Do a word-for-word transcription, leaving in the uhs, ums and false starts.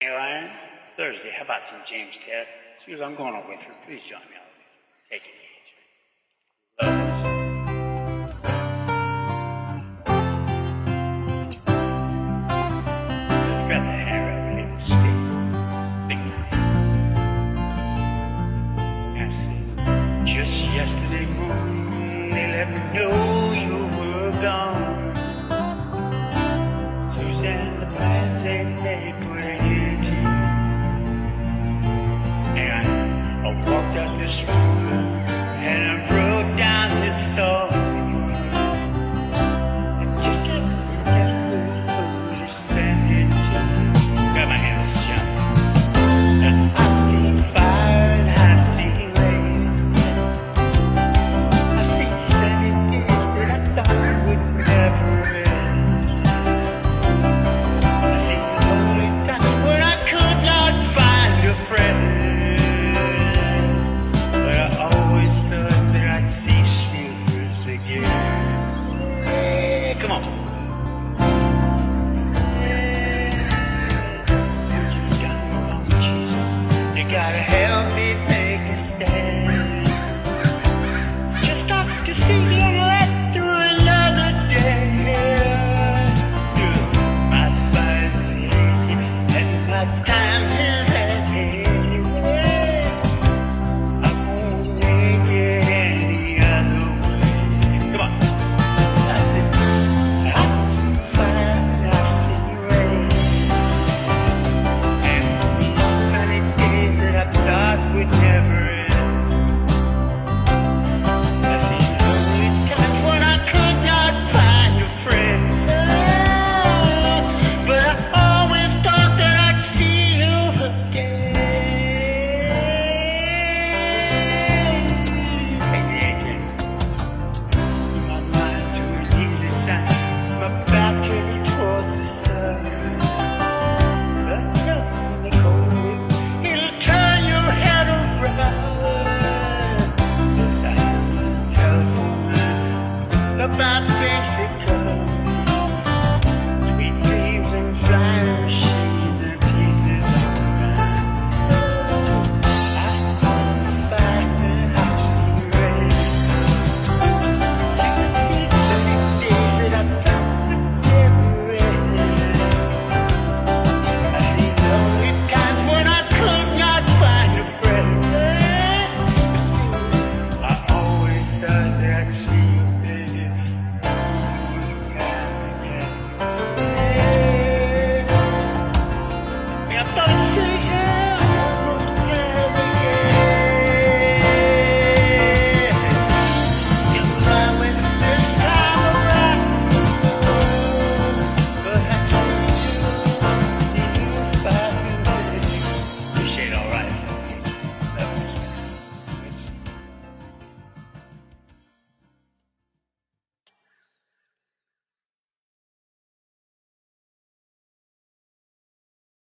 Here I am, Thursday. How about some James Ted? Excuse me, I'm going on with her. Please join me. Take it easy. Love this. Grab the hair of a little stick. Think I said, just yesterday morning, they let me know you were gone. Suzanne, the plans they they put it into you. And I, I walked out this room and I wrote down this song. And just let me never send it to you. Got my hands shut. And I see fire and I see rain. I see sunny days that I thought would never end. I see lonely times when I could not find a friend. But I always thought that I'd see sweeters again. Hey, come on. You gotta help me make a stand. Just got to see you let through another day. My body's aching and my time is at hand. I won't make it any other way. Come on. I said, I see fire, I see rain, and see sunny days that I thought would never end. I see lonely times when I could not find a friend. But I always thought that I'd see you again. Hey, A J. My mind to an easy time, my back turned towards the sun. But no, in the cold wind, it'll turn your head around. Yes, I have a telephone about things to come. Sweet dreams and flying machines and pieces of mind. I see fire and I see rain. I see sunny days that I thought would never end. I see lonely times when I could not find a friend. I always thought that I'd see you, baby, time again. Yeah, I thought